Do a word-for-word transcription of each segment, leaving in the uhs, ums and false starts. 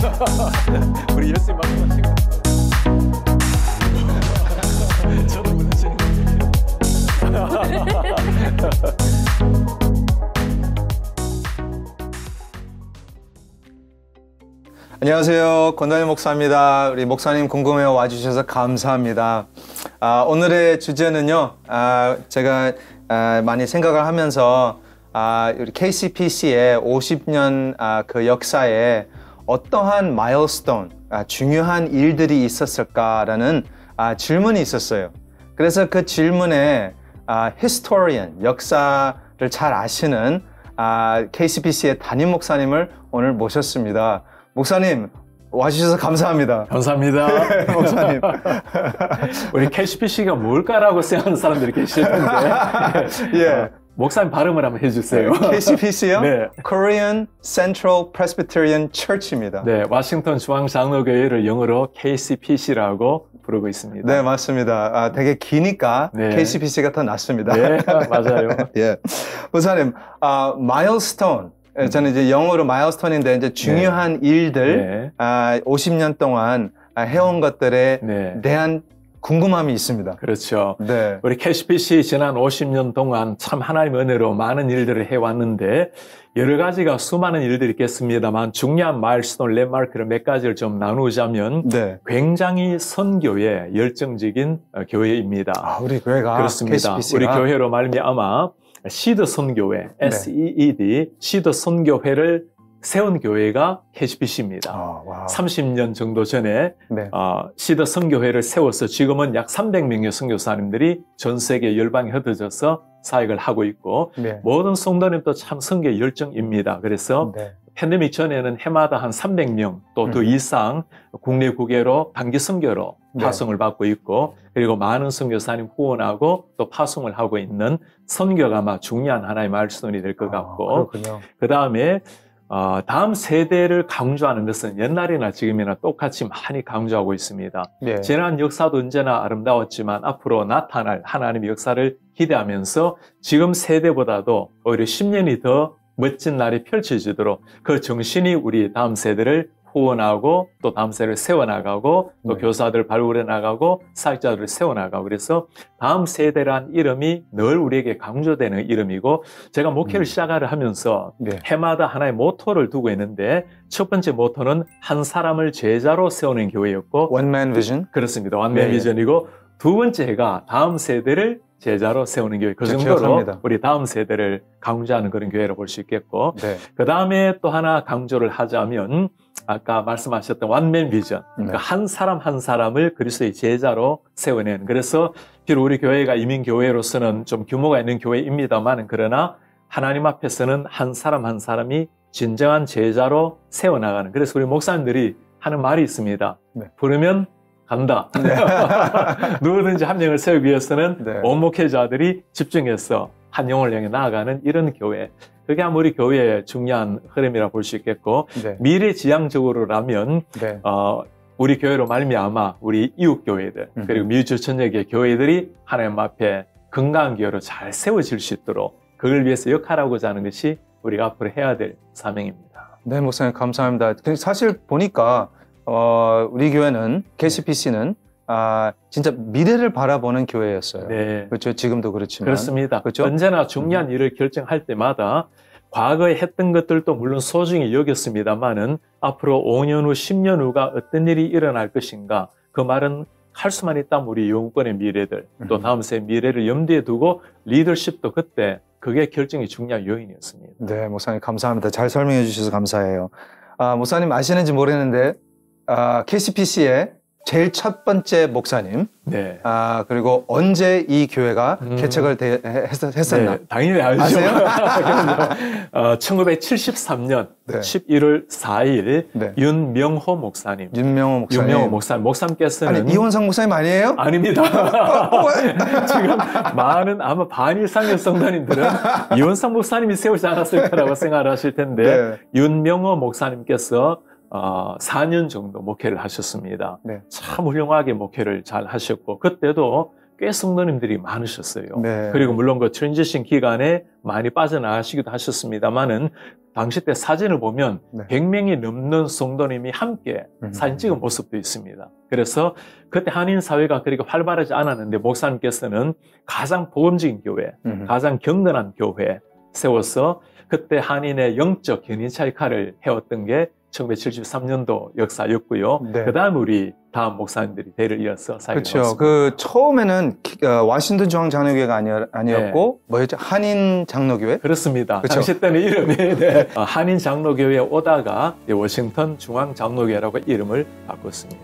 우리 예수님 말씀하신 거. 저도 무너지는 거. 안녕하세요. 권다일 목사입니다. 우리 목사님 궁금해 와주셔서 감사합니다. 아, 오늘의 주제는요, 아, 제가 아, 많이 생각을 하면서 아, 우리 케이씨피씨의 오십 년 아, 그 역사에 어떠한 마일스톤, 아, 중요한 일들이 있었을까라는 아, 질문이 있었어요. 그래서 그 질문에 아, 히스토리언, 역사를 잘 아시는 아, 케이씨피씨의 담임 목사님을 오늘 모셨습니다. 목사님, 와주셔서 감사합니다. 감사합니다. 네, 목사님. 우리 케이씨피씨가 뭘까라고 생각하는 사람들이 계실 텐데. 예. 어, 목사님 발음을 한번 해주세요. 케이씨피씨요? 네. Korean Central Presbyterian Church입니다. 네, 워싱턴 중앙장로교회를 영어로 케이씨피씨라고 부르고 있습니다. 네, 맞습니다. 아, 되게 기니까 네. 케이씨피씨가 더 낫습니다. 네, 맞아요. 예. 목사님, 아, 마일스톤. 저는 이제 영어로 마일스톤인데 이제 중요한 네. 일들, 네. 아, 오십 년 동안 해온 것들에 네. 대한 궁금함이 있습니다. 그렇죠. 네. 우리 케이씨피씨 지난 오십 년 동안 참 하나님의 은혜로 많은 일들을 해왔는데 여러 가지가 수많은 일들이 있겠습니다만 중요한 마일스톤 랜마크를 몇 가지를 좀 나누자면 네. 굉장히 선교에 열정적인 교회입니다. 아, 우리 교회가 그렇습니다. 케이씨피씨가. 우리 교회로 말미암아 시드 선교회, 네. 에스이이디, 시드 선교회를 세운 교회가 케이씨피씨입니다. 아, 와우. 삼십 년 정도 전에 네. 어, 시드 선교회를 세워서 지금은 약 삼백 명의 선교사님들이 전 세계 열방에 흩어져서 사역을 하고 있고 네. 모든 성도님도 참 선교의 열정입니다. 그래서 네. 팬데믹 전에는 해마다 한 삼백 명 또 더 음. 이상 국내 국외로 단기 선교로 네. 파송을 받고 있고 그리고 많은 선교사님 후원하고 또 파송을 하고 있는 선교가 아마 중요한 하나의 마일스톤이 될 것 같고 아, 그렇군요. 그 다음에 어, 다음 세대를 강조하는 것은 옛날이나 지금이나 똑같이 많이 강조하고 있습니다. 네. 지난 역사도 언제나 아름다웠지만 앞으로 나타날 하나님의 역사를 기대하면서 지금 세대보다도 오히려 십 년이 더 멋진 날이 펼쳐지도록 그 정신이 우리 다음 세대를 후원하고 또 다음 세대를 세워나가고 또 네. 교사들을 발굴해 나가고 사역자들을 세워나가고 그래서 다음 세대란 이름이 늘 우리에게 강조되는 이름이고 제가 목회를 음. 시작을 하면서 네. 해마다 하나의 모토를 두고 있는데 첫 번째 모토는 한 사람을 제자로 세우는 교회였고 원맨 비전? 그렇습니다. 완맨 네. 비전이고 두 번째가 다음 세대를 제자로 세우는 교회. 그 네, 정도로 기억합니다. 우리 다음 세대를 강조하는 그런 교회로 볼 수 있겠고 네. 그 다음에 또 하나 강조를 하자면 아까 말씀하셨던 완맨 비전. 그러니까 네. 한 사람 한 사람을 그리스도의 제자로 세워내는. 그래서 비록 우리 교회가 이민교회로서는 좀 규모가 있는 교회입니다만 그러나 하나님 앞에서는 한 사람 한 사람이 진정한 제자로 세워나가는. 그래서 우리 목사님들이 하는 말이 있습니다. 네. 부르면 간다. 네. 누구든지 한 명을 세우기 위해서는 네. 온 목회자들이 집중해서 한 영혼을 향해 나아가는 이런 교회. 그게 아마 우리 교회의 중요한 흐름이라 볼 수 있겠고 네. 미래지향적으로라면 네. 어, 우리 교회로 말미암아 우리 이웃 교회들 음흠. 그리고 미주천역의 교회들이 하나님 앞에 건강한 교회로 잘 세워질 수 있도록 그걸 위해서 역할하고자 하는 것이 우리가 앞으로 해야 될 사명입니다. 네, 목사님 감사합니다. 사실 보니까 어, 우리 교회는 케이씨피씨는 아, 진짜 미래를 바라보는 교회였어요. 네. 그렇죠. 지금도 그렇지만. 그렇습니다. 그렇죠? 언제나 중요한 일을 결정할 때마다 과거에 했던 것들도 물론 소중히 여겼습니다만은 앞으로 오 년 후, 십 년 후가 어떤 일이 일어날 것인가 그 말은 할 수만 있다면 우리 영권의 미래들 또 다음 세의 미래를 염두에 두고 리더십도 그때 그게 결정이 중요한 요인이었습니다. 네, 목사님 감사합니다. 잘 설명해 주셔서 감사해요. 아, 목사님 아시는지 모르겠는데 아, 케이씨피씨의 제일 첫 번째 목사님, 네. 아, 그리고 언제 이 교회가 음. 개척을 대, 했, 했었나? 네, 당연히 알죠. 아세요? 어, 천구백칠십삼 년 네. 십일월 사일 네. 윤명호 목사님. 윤명호 목사님. 윤명호 목사님. 목사님께서는 아니, 이원상 목사님 아니에요? 아닙니다. 지금 많은 아마 반 이상의 성도님들은 이원상 목사님이 세우지 않았을 거라고 생각을 하실 텐데 네. 윤명호 목사님께서 어, 사 년 정도 목회를 하셨습니다. 네. 참 훌륭하게 목회를 잘 하셨고 그때도 꽤 성도님들이 많으셨어요. 네. 그리고 물론 그 트랜지션 기간에 많이 빠져나가시기도 하셨습니다만은 당시 때 사진을 보면 네. 백 명이 넘는 성도님이 함께 음. 사진 찍은 모습도 있습니다. 그래서 그때 한인 사회가 그렇게 활발하지 않았는데 목사님께서는 가장 보험적인 교회, 음. 가장 경건한 교회 세워서 그때 한인의 영적 견인차 역할을 해왔던 게 천구백칠십삼 년도 역사였고요. 네. 그 다음에 우리 다음 목사님들이 대를 이어서 사역을 그렇죠. 했습니다. 그 처음에는 키- 어, 워싱턴 중앙 장로교회가 아니, 아니었고 뭐였죠? 한인 장로교회? 그렇습니다. 그쵸? 당시 때는 이름이 네. 어, 한인 장로교회에 오다가 워싱턴 중앙 장로교회라고 이름을 바꿨습니다.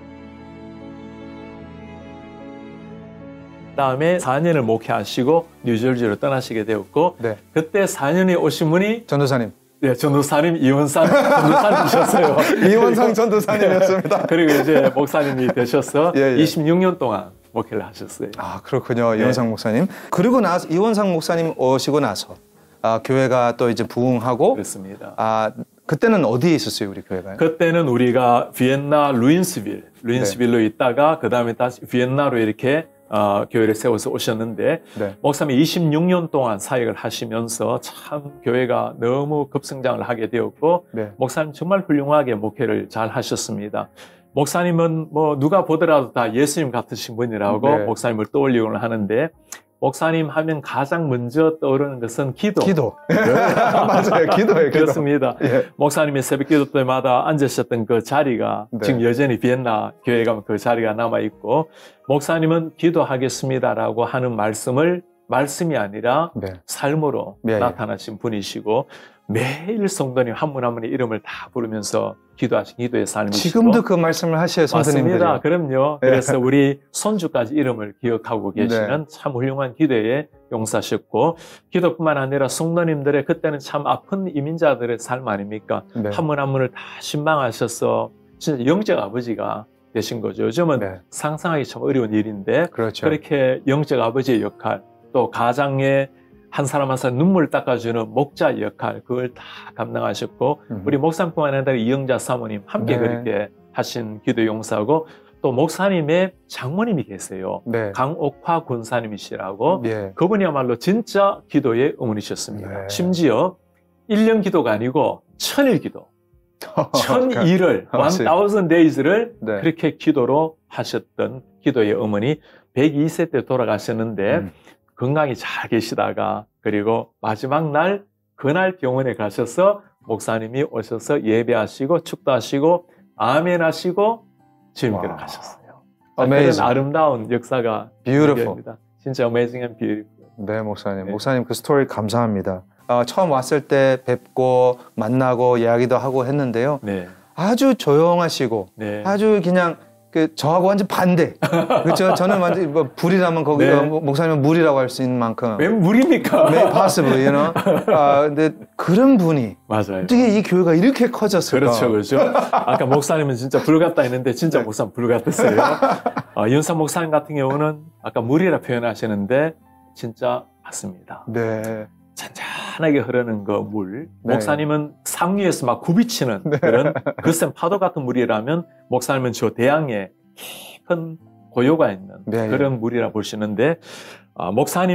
다음에 사 년을 목회하시고 뉴저지로 떠나시게 되었고 네. 그때 사 년에 오신 분이 전도사님. 네, 전도사님 이원상 전도사님이셨어요. 이원상 전도사님이었습니다. 그리고 이제 목사님이 되셔서 예, 예. 이십육 년 동안 목회를 하셨어요. 아, 그렇군요. 네. 이원상 목사님. 그리고 나서 이원상 목사님 오시고 나서 아, 교회가 또 이제 부흥하고 그렇습니다. 아, 그때는 어디에 있었어요, 우리 교회가요? 그때는 우리가 비엔나 루인스빌, 루인스빌로 네. 있다가 그 다음에 다시 비엔나로 이렇게 어, 교회를 세워서 오셨는데 네. 목사님이 이십육 년 동안 사역을 하시면서 참 교회가 너무 급성장을 하게 되었고 네. 목사님 정말 훌륭하게 목회를 잘 하셨습니다. 목사님은 뭐 누가 보더라도 다 예수님 같으신 분이라고 네. 목사님을 떠올리곤 하는데 목사님 하면 가장 먼저 떠오르는 것은 기도. 기도. 맞아요. 기도예요, 기도. 그렇습니다. 예. 목사님이 새벽 기도 때마다 앉으셨던 그 자리가 네. 지금 여전히 비엔나 교회 가면 그 자리가 남아있고 목사님은 기도하겠습니다라고 하는 말씀을 말씀이 아니라 네. 삶으로 예, 예. 나타나신 분이시고 매일 성도님 한 분 한 분의 이름을 다 부르면서 기도하신 기도의 삶이시고 지금도 그 말씀을 하셔요, 선생님들이. 맞습니다. 그럼요. 네. 그래서 우리 손주까지 이름을 기억하고 계시는 네. 참 훌륭한 기도의 용사셨고 기도뿐만 아니라 성도님들의 그때는 참 아픈 이민자들의 삶 아닙니까? 네. 한 분 한 분을 다 신방하셔서 진짜 영적 아버지가 되신 거죠. 요즘은 네. 상상하기 참 어려운 일인데 그렇죠. 그렇게 영적 아버지의 역할 또 가장의 한 사람 한 사람 눈물 닦아주는 목자 역할 그걸 다 감당하셨고 음. 우리 목사님뿐만 아니라 이영자 사모님 함께 네. 그렇게 하신 기도 용사고 또 목사님의 장모님이 계세요. 네. 강옥화 군사님이시라고 예. 그분이야말로 진짜 기도의 어머니셨습니다. 네. 심지어 일 년 기도가 아니고 천일 기도. 천일을, one days를 네. 그렇게 기도로 하셨던 기도의 어머니 백이 세 때 돌아가셨는데 음. 건강히 잘 계시다가 그리고 마지막 날 그날 병원에 가셔서 목사님이 오셔서 예배하시고 축도하시고 아멘 하시고 주님께로 와. 가셨어요. Amazing. 그런 아름다운 역사가 Beautiful. 존재합니다. 진짜 amazing and beautiful. 네, 목사님. 네. 목사님 그 스토리 감사합니다. 어, 처음 왔을 때 뵙고 만나고 이야기도 하고 했는데요. 네, 아주 조용하시고 네. 아주 그냥 그 저하고 완전 반대. 그렇죠? 저는 완전 뭐 불이라면 거기 네. 어, 목사님은 물이라고 할 수 있는 만큼. 왜 물입니까? May possible, you know? 아, 근데 그런 분이 맞아요. 어떻게 이 교회가 이렇게 커졌을까? 그렇죠, 그렇죠. 아까 목사님은 진짜 불 같다 했는데 진짜 목사님 불 같았어요. 어, 윤상 목사님 같은 경우는 아까 물이라 표현하시는데 진짜 맞습니다. 네. 잔잔하게 흐르는 그 물. 네. 목사님은 상류에서 막 굽이치는 그런 거센 파도 같은 물이라면 목사님은 저 대양에 깊은 고요가 있는 네, 그런 물이라 보시는데 어,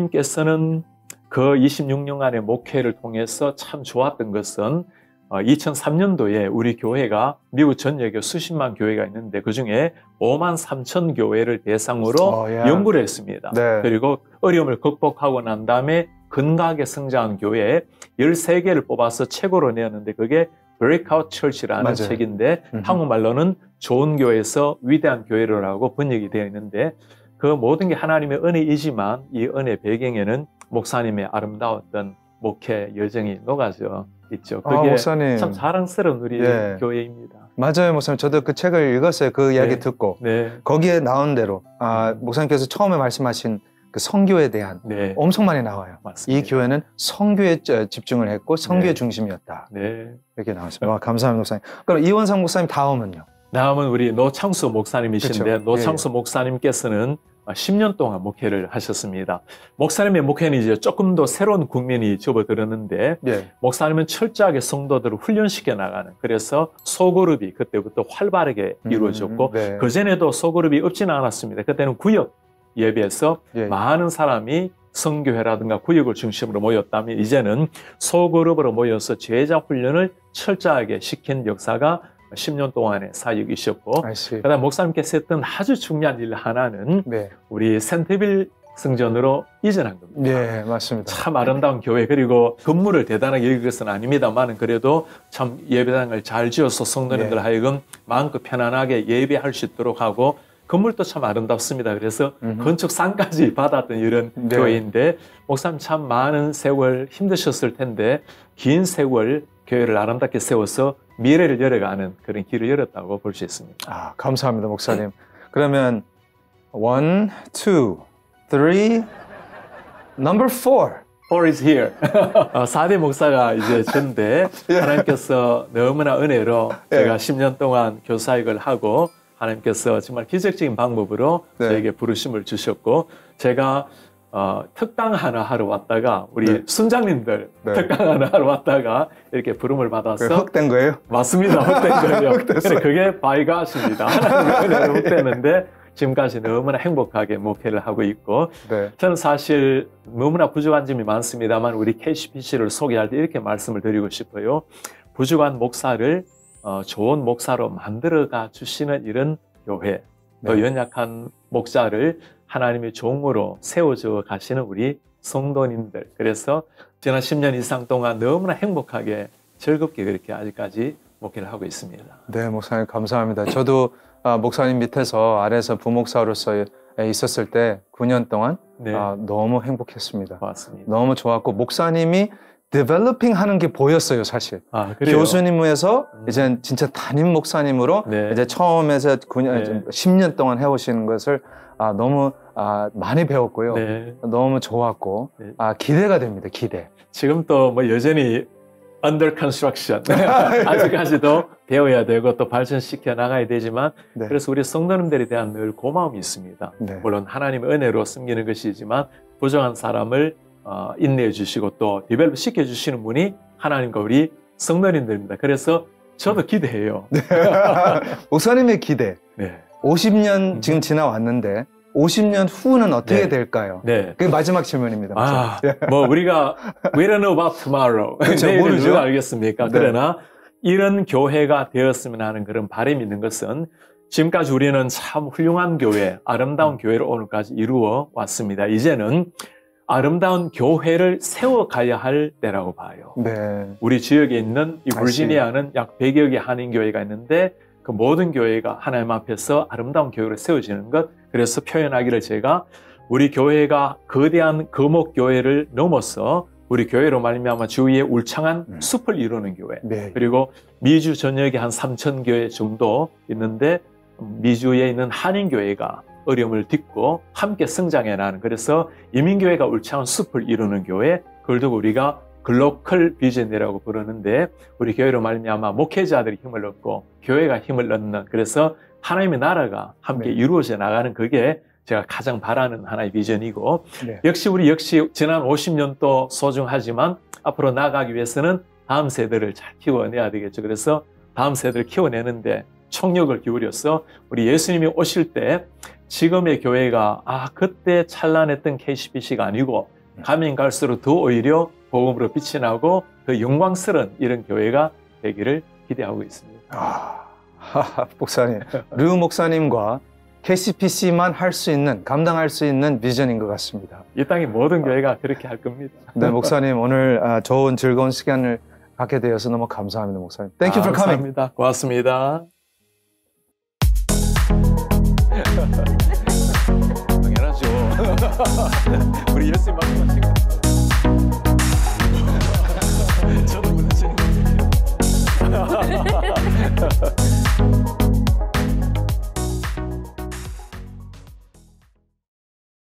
목사님께서는 그 이십육 년간의 목회를 통해서 참 좋았던 것은 어, 이천삼 년도에 우리 교회가 미국 전역에 수십만 교회가 있는데 그중에 오만 삼천 교회를 대상으로 어, 야. 연구를 했습니다. 네. 그리고 어려움을 극복하고 난 다음에 근각에 성장한 교회 열세 개를 뽑아서 책으로 내었는데 그게 Breakout Church라는 맞아요. 책인데 음흠. 한국말로는 좋은 교회에서 위대한 교회로라고 번역이 되어 있는데 그 모든 게 하나님의 은혜이지만 이 은혜 배경에는 목사님의 아름다웠던 목회 여정이 녹아져 있죠. 아, 그게 목사님. 참 자랑스러운 우리 예. 교회입니다. 맞아요, 목사님. 저도 그 책을 읽었어요. 그 이야기 네. 듣고. 네, 거기에 나온 대로 아, 목사님께서 처음에 말씀하신 그 성교에 대한 네, 엄청 많이 나와요. 맞습니다. 이 교회는 성교에 저- 집중을 했고 성교의 네. 중심이었다. 네. 이렇게 나왔습니다. 와, 감사합니다, 목사님. 그럼 이원상 목사님 다음은요? 다음은 우리 노창수 목사님이신데 그쵸. 노창수 목사님께서는 십 년 동안 목회를 하셨습니다. 목사님의 목회는 이제 조금 더 새로운 국면이 접어들었는데 예. 목사님은 철저하게 성도들을 훈련시켜 나가는 그래서 소그룹이 그때부터 활발하게 음, 이루어졌고 네. 그전에도 소그룹이 없지는 않았습니다. 그때는 구역 예배에서 예. 많은 사람이 성교회라든가 구역을 중심으로 모였다면 이제는 소그룹으로 모여서 제자 훈련을 철저하게 시킨 역사가 십 년 동안의 사역이셨고 그다음 목사님께서 했던 아주 중요한 일 하나는 네. 우리 센터빌 성전으로 이전한 겁니다. 네, 맞습니다. 참 아름다운 교회 그리고 건물을 대단하게 여길 것은 아닙니다만 그래도 참 예배당을 잘 지어서 성도님들 네. 하여금 마음껏 편안하게 예배할 수 있도록 하고 건물도 참 아름답습니다. 그래서 음흠. 건축상까지 받았던 이런 네. 교회인데 목사님 참 많은 세월 힘드셨을 텐데 긴 세월 교회를 아름답게 세워서 미래를 열어가는 그런 길을 열었다고 볼 수 있습니다. 아, 감사합니다, 목사님. 그러면 one, two, three, number four. Four is here. 사 대 목사가 이제 전데 하나님께서 너무나 은혜로 제가 십 년 동안 교사역을 하고 하나님께서 정말 기적적인 방법으로 네. 저에게 부르심을 주셨고 제가 어, 특강 하나 하러 왔다가 우리 네. 순장님들 네. 특강 하나 하러 왔다가 이렇게 부름을 받아서 흑된 거예요? 맞습니다. 흑된 거예요. 흑됐어요. 그게 바이가십니다. 하나님의 흑되는데 지금까지 너무나 행복하게 목회를 하고 있고 네. 저는 사실 너무나 부족한 점이 많습니다만 우리 케이씨피씨를 소개할 때 이렇게 말씀을 드리고 싶어요. 부족한 목사를 어, 좋은 목사로 만들어가 주시는 이런 교회, 또 네. 연약한 목자를 하나님의 종으로 세워줘 가시는 우리 성도님들. 그래서 지난 십 년 이상 동안 너무나 행복하게 즐겁게 그렇게 아직까지 목회를 하고 있습니다. 네, 목사님 감사합니다. 저도 아, 목사님 밑에서 아래에서 부목사로서 있었을 때 구 년 동안 네. 아, 너무 행복했습니다. 맞습니다. 너무 좋았고 목사님이 디벨로핑 하는 게 보였어요, 사실. 아, 그래요? 교수님에서 음. 이제 진짜 담임 목사님으로 네. 이제 처음에서 구 년, 네. 십 년 동안 해오시는 것을 아, 너무 아, 많이 배웠고요. 네. 너무 좋았고 네. 아, 기대가 됩니다, 기대. 지금 또 뭐 여전히 under construction. 아직까지도 배워야 되고 또 발전시켜 나가야 되지만 네. 그래서 우리 성도님들에 대한 늘 고마움이 있습니다. 네. 물론 하나님의 은혜로 섬기는 것이지만 부정한 사람을 어, 인내해 주시고 또 디벨롭 시켜주시는 분이 하나님과 우리 성도님들입니다. 그래서 저도 기대해요. 네. 목사님의 기대. 네. 오십 년 지금 지나왔는데 오십 년 후는 어떻게 네. 될까요? 네. 그게 마지막 질문입니다. 아, 뭐 우리가 we don't know about tomorrow. 그렇죠. 내일을 모르죠. 누가 알겠습니까? 네. 그러나 이런 교회가 되었으면 하는 그런 바람이 있는 것은 지금까지 우리는 참 훌륭한 교회, 아름다운 교회를 오늘까지 이루어 왔습니다. 이제는 아름다운 교회를 세워가야 할 때라고 봐요. 네. 우리 지역에 있는 이 버지니아는 약 백여 개 한인교회가 있는데 그 모든 교회가 하나님 앞에서 아름다운 교회를 세워지는 것. 그래서 표현하기를 제가 우리 교회가 거대한 거목교회를 넘어서 우리 교회로 말미암아 주위에 울창한 음. 숲을 이루는 교회. 네. 그리고 미주 전역에 한 삼천 교회 정도 있는데 미주에 있는 한인교회가 어려움을 딛고 함께 성장해 나가는 그래서 이민교회가 울창한 숲을 이루는 교회. 그걸 두고 우리가 글로컬 비전이라고 부르는데 우리 교회로 말미암아 목회자들이 힘을 얻고 교회가 힘을 얻는 그래서 하나님의 나라가 함께 네. 이루어져 나가는 그게 제가 가장 바라는 하나의 비전이고 네. 역시 우리 역시 지난 오십 년도 소중하지만 앞으로 나아가기 위해서는 다음 세대를 잘 키워내야 되겠죠. 그래서 다음 세대를 키워내는데 총력을 기울여서 우리 예수님이 오실 때 지금의 교회가 아 그때 찬란했던 케이씨피씨가 아니고 가면 갈수록 더 오히려 복음으로 빛이 나고 더 영광스러운 이런 교회가 되기를 기대하고 있습니다. 아, 목사님, 류 목사님과 케이씨피씨만 할 수 있는, 감당할 수 있는 비전인 것 같습니다. 이 땅의 모든 교회가 그렇게 할 겁니다. 네, 목사님 오늘 좋은 즐거운 시간을 갖게 되어서 너무 감사합니다, 목사님. Thank you for coming. 감사합니다. 고맙습니다. 당연하죠. 우리 예수님 말씀하신 거. 저도 무너지는 거예요.